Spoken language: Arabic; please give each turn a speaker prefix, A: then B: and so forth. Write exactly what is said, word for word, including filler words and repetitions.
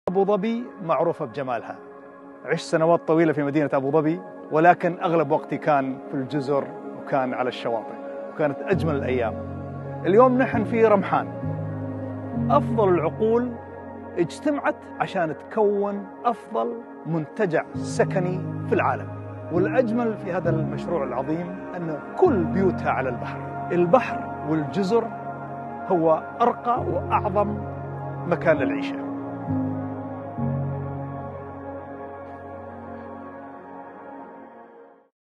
A: أبو ظبي معروفة بجمالها. عشت سنوات طويلة في مدينة أبو ظبي، ولكن أغلب وقتي كان في الجزر وكان على الشواطئ، وكانت أجمل الأيام. اليوم نحن في رمحان. أفضل العقول اجتمعت عشان تكون أفضل منتجع سكني في العالم. والأجمل في هذا المشروع العظيم أن كل بيوتها على البحر. البحر والجزر هو أرقى وأعظم مكان للعيشة.